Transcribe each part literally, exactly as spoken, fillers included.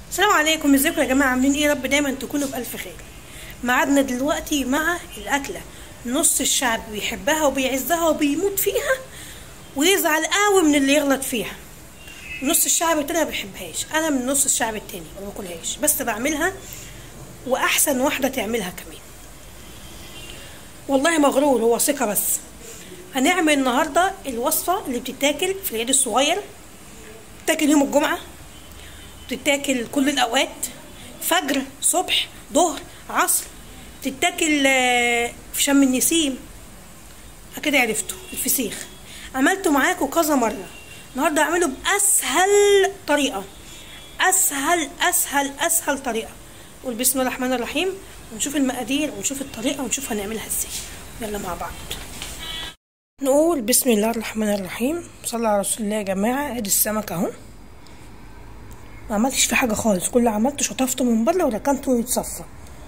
السلام عليكم، ازيكم يا جماعه؟ عاملين ايه؟ رب دايما تكونوا بالف خير. ميعادنا دلوقتي مع الاكله نص الشعب بيحبها وبيعزها وبيموت فيها ويزعل قوي من اللي يغلط فيها. نص الشعب التاني ما بيحبهاش، انا من نص الشعب التاني ما باكلهاش بس بعملها، واحسن واحده تعملها كمان. والله مغرور، هو ثقه بس. هنعمل النهارده الوصفه اللي بتتاكل في العيد الصغير، بتتاكل يوم الجمعه، بتتاكل كل الاوقات، فجر، صبح، ظهر، عصر، بتتاكل في شم النسيم. كده عرفتوا الفسيخ. عملته معاكم كذا مره، النهارده اعمله باسهل طريقه، اسهل اسهل اسهل طريقه. قول بسم الله الرحمن الرحيم ونشوف المقادير ونشوف الطريقه ونشوف هنعملها ازاي. يلا مع بعض نقول بسم الله الرحمن الرحيم. صلى على رسول الله يا جماعه. ادي السمك اهو، ما عملتش فيه حاجه خالص، كل اللي عملته شطفته من بره وركنته يتصفى.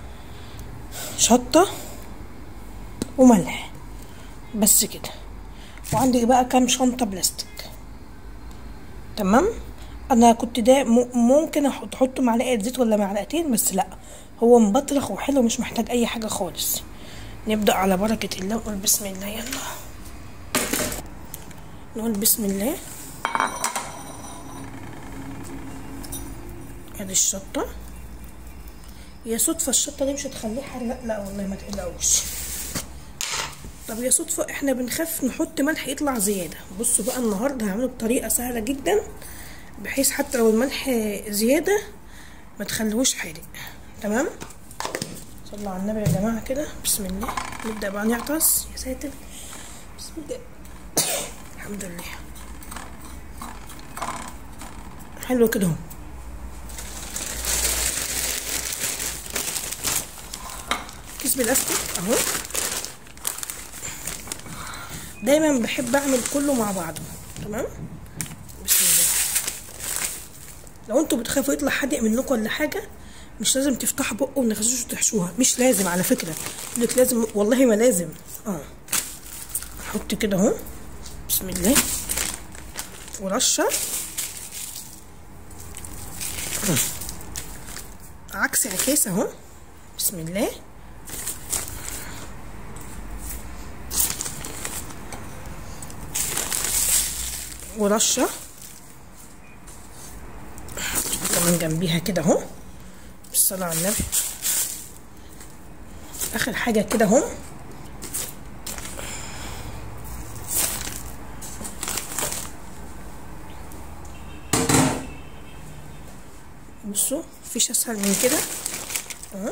شطه وملح بس كده. وعندي بقى كام شنطه بلاستيك. تمام. انا كنت ده ممكن احط احط معلقه زيت ولا معلقتين، بس لا، هو مبطرخ وحلو مش محتاج اي حاجه خالص. نبدا على بركه الله. نقول بسم الله. يلا نقول بسم الله. ادي الشطه. يا صدفه الشطه دي مش هتخليه حار؟ لا لا والله ما تقلقوش. طب يا صدفه احنا بنخاف نحط ملح يطلع زياده. بصوا بقى النهارده هعمله بطريقه سهله جدا، بحيث حتى لو الملح زياده ما تخليهوش حادق. تمام. صلوا على النبي يا جماعه كده. بسم الله. نبدا بقى نعطس. يا ساتر. بسم الله. الحمد لله. حلو كده اهو. كيس بلاستيك اهو. دايما بحب اعمل كله مع بعضه. تمام. بسم الله. لو انتوا بتخافوا يطلع حادق منكم ولا حاجه، مش لازم تفتحوا بقه ونغشوش وتحشوها، مش لازم على فكره. يقولك لازم، والله ما لازم. اه احط كده اهو. بسم الله. ورشه عكس عكاس اهو. بسم الله. ورشه كمان جنبيها كده اهو. بالصلاه على النبي. اخر حاجه كده اهو. بصوا مفيش اسهل من كده اهو.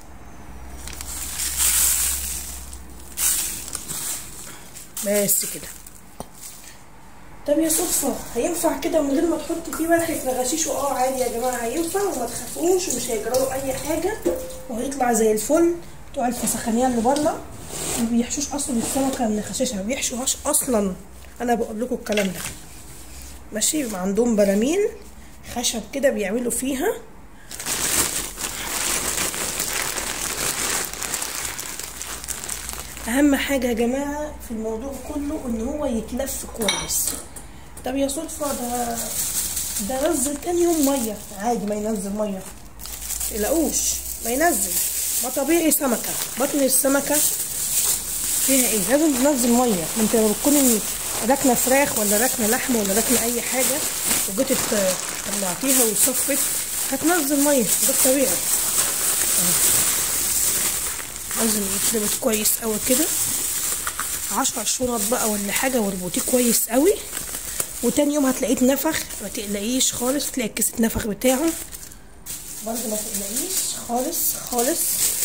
بس كده. طب يا صدفه هينفع كده من غير ما تحط فيه ملح يتغشيش؟ اه عادي يا جماعه هينفع، وما تخافوش ومش هيجراله اي حاجه، وهيطلع زي الفل. بتوع الفسخانيه اللي بره ما بيحشوش اصلا السمكه من خشاشها، ما بيحشوهاش اصلا. انا بقول لكم الكلام ده ماشي. عندهم براميل خشب كده بيعملوا فيها. اهم حاجه يا جماعه في الموضوع كله ان هو يتلف كويس. طب يا صدفه ده ده نزل تاني يوم ميه عادي، ما ينزل ميه متقلقوش، ما ينزل. ما طبيعي سمكه، بطن السمكه فيها ايه؟ لازم تنزل ميه. انت لو بتكوني راكنه فراخ ولا راكنه لحمه ولا راكنه اي حاجه وجيت طلعتيها وصفت هتنزل ميه، ده الطبيعي. لازم يتلبس كويس قوي كده، عشر شرط بقى ولا حاجه، واربطيه كويس قوي. وتاني يوم هتلاقيه اتنفخ، ما تقلقيش خالص. تلاقي الكيس اتنفخ بتاعه برضه، ما تقلقيش خالص خالص.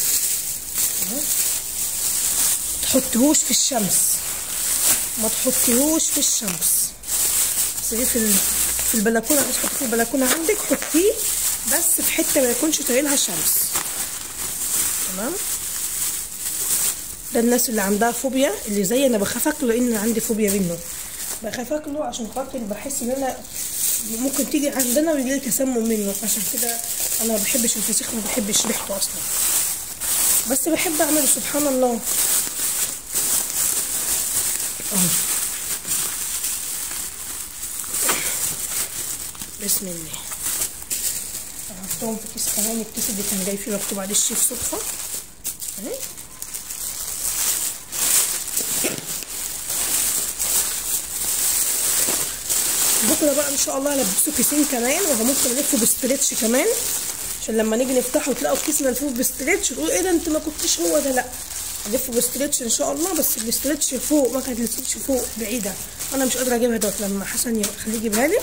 تحطيهوش في الشمس، ما تحطيهوش في الشمس. سيبيه في في البلكونه. مش تحطيه في البلكونه عندك، حطيه بس في حته ما يكونش طايلها شمس. تمام. ده الناس اللي عندها فوبيا، اللي زي انا بخاف اكله لان عندي فوبيا منه. بخاف اكله عشان خاطر بحس ان انا ممكن تيجي عندنا ويجيلي تسمم منه، عشان كده انا ما بحبش الفسيخ، ما بحبش ريحته اصلا، بس بحب اعمله. سبحان الله اهو. بسم الله. حطهم في كيس كمان، الكيس اللي كان جاي فيه مكتوب عليه الشيف صدفه اهي. بكره بقى ان شاء الله هلبسه كيسين كمان، وممكن الفه بستريتش كمان عشان لما نيجي نفتحه تلاقوا الكيس ملفوف بستريتش تقولوا ايه ده انت ما كنتش هو ده. لا، هلفه بستريتش ان شاء الله، بس الاستريتش فوق، مكنه الاستريتش فوق بعيده، انا مش قادره اجيبها دوت، لما حسن يخليه يجيبها لي.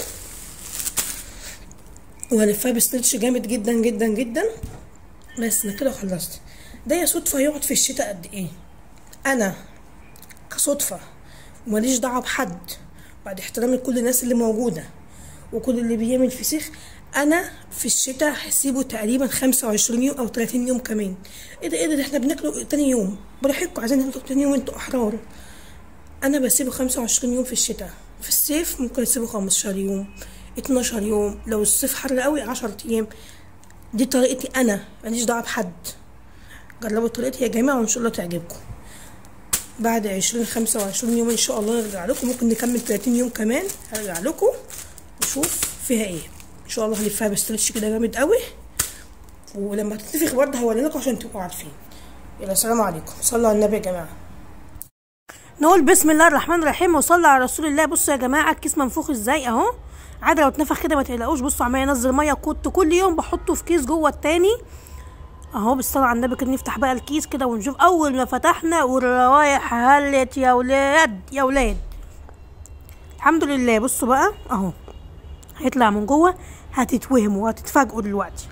وهلفها بستريتش جامد جدا جدا جدا. بس انا كده خلصت. ده يا صدفه هيقعد في الشتاء قد ايه؟ انا كصدفه وماليش دعوه بحد، بعد احترامي لكل الناس اللي موجوده وكل اللي بيعمل فسيخ، انا في الشتاء هسيبه تقريبا خمسة وعشرين يوم او تلاتين يوم كمان. ايه ده ايه ده, ده احنا بناكله تاني يوم، براحتكم عايزين ناكله تاني يوم انتوا احرار. انا بسيبه خمسة وعشرين يوم في الشتاء. في الصيف ممكن اسيبه خمستاشر يوم، اتناشر يوم، لو الصيف حر قوي عشرة ايام. دي طريقتي انا، ماليش دعوه بحد. جربوا طريقتي يا جماعه وان شاء الله تعجبكم. بعد عشرين خمسة وعشرين يوم ان شاء الله نرجع لكم، ممكن نكمل تلاتين يوم كمان، هرجع لكم نشوف فيها ايه. ان شاء الله هلفها بستريتش كده جامد قوي، ولما تتنفخ برضه هوري لكم عشان تبقوا عارفين. يلا السلام عليكم، صلوا على النبي يا جماعه. نقول بسم الله الرحمن الرحيم وصلى على رسول الله. بصوا يا جماعه الكيس منفوخ ازاي اهو، عادي لو اتنفخ كده ما تقلقوش. بصوا عمال انزل ميه، كنت كل يوم بحطه في كيس جوه التاني اهو. بالصلاه على النبي كده نفتح بقى الكيس كده ونشوف. اول ما فتحنا والروايح هلت يا ولاد يا ولاد، الحمد لله. بصوا بقى اهو هيطلع من جوه، هتتوهموا وهتتفاجئوا دلوقتي.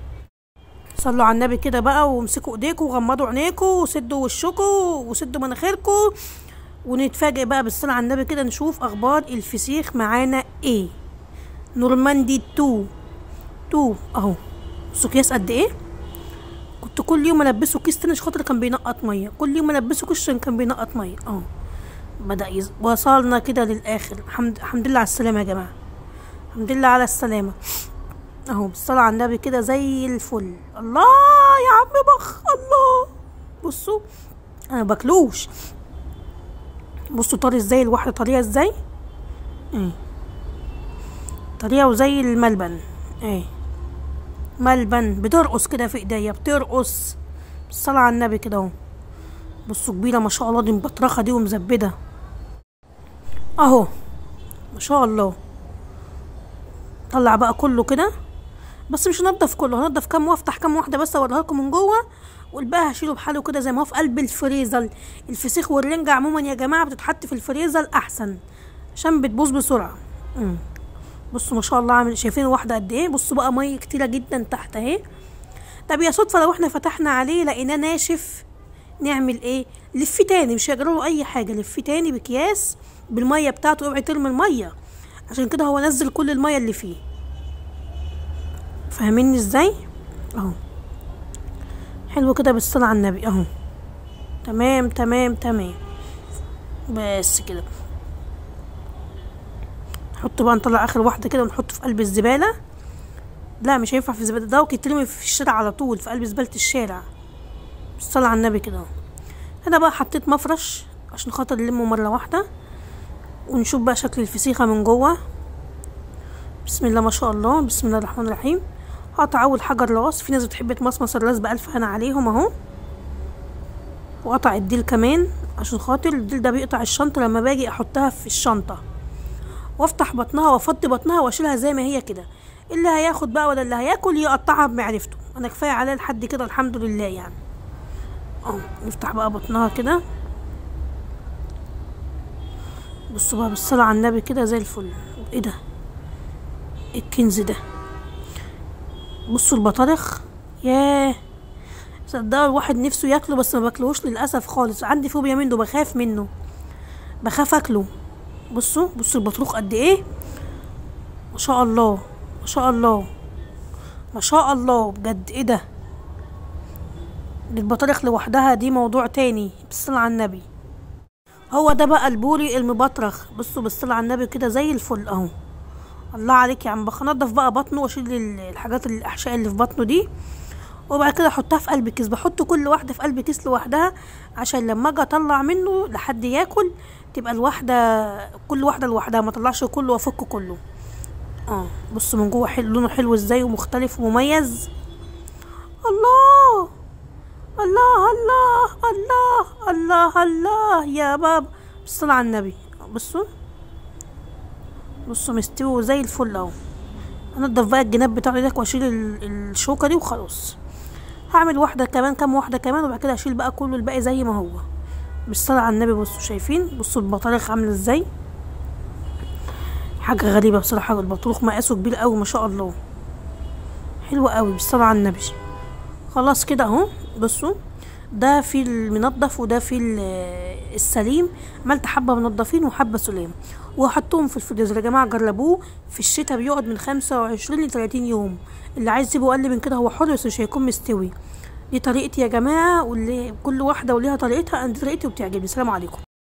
صلوا على النبي كده بقى، وامسكوا ايديكم وغمضوا عينيكم وسدوا وشكم وسدوا مناخيركم، ونتفاجئ بقى بالصلاه على النبي كده نشوف اخبار الفسيخ معانا ايه. نورماندي تو تو اهو. بصوا كيس قد ايه، كنت كل يوم البسه كيس تاني عشان خاطر كان بينقط ميه، كل يوم البسه كيس عشان كان بينقط ميه اهو. بدا يز... وصلنا كده للاخر. الحمد الحمد لله على السلامه يا جماعه، الحمد لله على السلامه اهو. بالصلاه على النبي كده زي الفل. الله يا عم بخ الله. بصوا انا باكلوش، بصوا طري ازاي، الواحده طريه ازاي ايه، طريه وزي الملبن ايه، ملبن بترقص كده في ايديا بترقص. بالصلاه على النبي كده اهو. بصوا كبيره ما شاء الله، دي مبطرخه دي ومزبده اهو ما شاء الله. طلع بقى كله كده، بس مش هنضف كله، هنضف كام وافتح كام واحده بس اوريها لكم من جوه، والباقي هشيله بحاله كده زي ما هو في قلب الفريزر. الفسيخ والرنجه عموما يا جماعه بتتحط في الفريزر احسن عشان بتبوظ بسرعه. امم بصوا ما شاء الله عامل، شايفين واحده قد ايه. بصوا بقى ميه كتيره جدا تحت اهي. طب يا صدفه لو احنا فتحنا عليه لقيناه ناشف نعمل ايه؟ لفيه تاني، مش هيجرى له اي حاجه، لفيه تاني بكياس بالميه بتاعته، اوعي ترمي الميه، عشان كده هو نزل كل الميه اللي فيه. فاهميني ازاي اهو؟ حلو كده بالصلاه على النبي اهو. تمام تمام تمام. بس كده نحط بقى، نطلع اخر واحده كده ونحطه في قلب الزباله. لا مش هينفع في الزباله، ده يترمي في الشارع على طول، في قلب زباله الشارع. بالصلاه على النبي كده اهو. هنا بقى حطيت مفرش عشان خاطر نلمه مره واحده، ونشوف بقى شكل الفسيخه من جوه. بسم الله ما شاء الله، بسم الله الرحمن الرحيم. هقطع اول حجر راس، في ناس بتحب تمصمص الراس بألف هنا عليهم اهو. وقطع الديل كمان عشان خاطر الديل ده بيقطع الشنطه لما باجي احطها في الشنطه، وافتح بطنها وافضي بطنها واشيلها زي ما هي كده. اللي هياخد بقى ولا اللي هياكل يقطعها بمعرفته، انا كفايه عليا لحد كده الحمد لله يعني اهو. نفتح بقى بطنها كده. بصوا بقى بالصلاه على النبي كده زي الفل. ايه ده الكنز ده؟ بصوا البطارخ، ياه صدقوا الواحد نفسه ياكله بس ما باكلهوش للاسف خالص، عندي فوبيا منه، بخاف منه، بخاف اكله. بصوا بصوا البطروخ قد ايه ما شاء الله ما شاء الله ما شاء الله بجد. ايه ده، البطارخ لوحدها دي موضوع تاني. بالصلاة على النبي. هو ده بقى البوري المبطرخ. بصوا بالصلاة على النبي كده زي الفل اهو. الله عليك يا عم بخ. انضف بقى بطنه واشيل الحاجات الاحشاء اللي في بطنه دي، وبعد كده احطها في قلب كيس. بحط كل واحده في قلب كيس لوحدها عشان لما اجي اطلع منه لحد ياكل تبقى الواحده كل واحده لوحدها، ما اطلعش كله وافك كله. اه بصوا من جوه حلو، لونه حلو ازاي ومختلف ومميز. الله الله الله الله الله الله يا بابا، بالصلاة على النبي. بصوا بصوا مستوي زي الفل اهو. انضف بقى الجناب بتاعه ده واشيل الشوكه دي وخلاص. هعمل واحده كمان، كام واحده كمان، وبعد كده اشيل بقى كله الباقي زي ما هو. بالصلاة على النبي. بصوا شايفين، بصوا البطارخ عامله ازاي، حاجه غريبه بصراحه. البطروخ مقاسه كبير قوي ما شاء الله، حلو قوي بالصلاة على النبي. خلاص كده اهو. بصوا ده في المنضف وده في السليم. عملت حبه منضفين وحبه سليم وحطهم في الفريزر. يا جماعه جربوه، في الشتاء بيقعد من خمسة وعشرين لتلاتين يوم. اللي عايز يسيبه اقل من كده هو حر، بس مش هيكون مستوي. دي طريقتي يا جماعه، واللي كل واحده وليها طريقتها. انا دي طريقتي وبتعجبني. السلام عليكم.